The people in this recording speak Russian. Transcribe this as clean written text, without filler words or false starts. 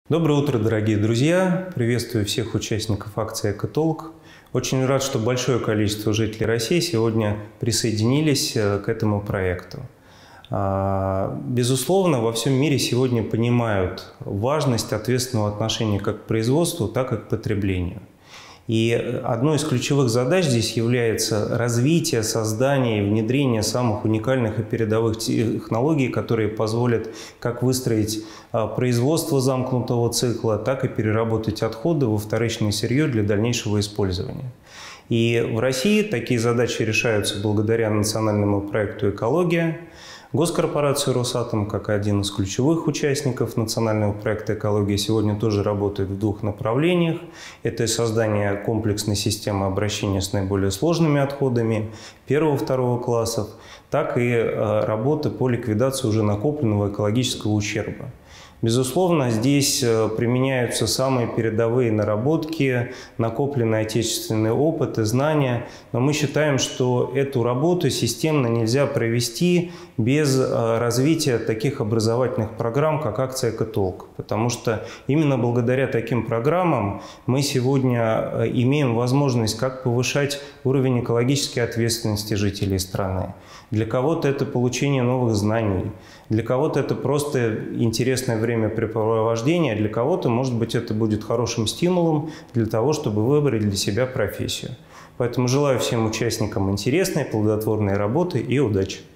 Доброе утро, дорогие друзья! Приветствую всех участников акции «Экотолк». Очень рад, что большое количество жителей России сегодня присоединились к этому проекту. Безусловно, во всем мире сегодня понимают важность ответственного отношения как к производству, так и к потреблению. И одной из ключевых задач здесь является развитие, создание и внедрение самых уникальных и передовых технологий, которые позволят как выстроить производство замкнутого цикла, так и переработать отходы во вторичное сырье для дальнейшего использования. И в России такие задачи решаются благодаря национальному проекту «Экология». Госкорпорация «Росатом», как один из ключевых участников национального проекта «Экология», сегодня тоже работает в двух направлениях. Это создание комплексной системы обращения с наиболее сложными отходами первого-второго классов, так и работы по ликвидации уже накопленного экологического ущерба. Безусловно, здесь применяются самые передовые наработки, накопленный отечественный опыт и знания, но мы считаем, что эту работу системно нельзя провести без развития таких образовательных программ, как акция «Экотолк», потому что именно благодаря таким программам мы сегодня имеем возможность как повышать уровень экологической ответственности жителей страны. Для кого-то это получение новых знаний, для кого-то это просто интересное времяпрепровождение, а для кого-то, может быть, это будет хорошим стимулом для того, чтобы выбрать для себя профессию. Поэтому желаю всем участникам интересной, плодотворной работы и удачи!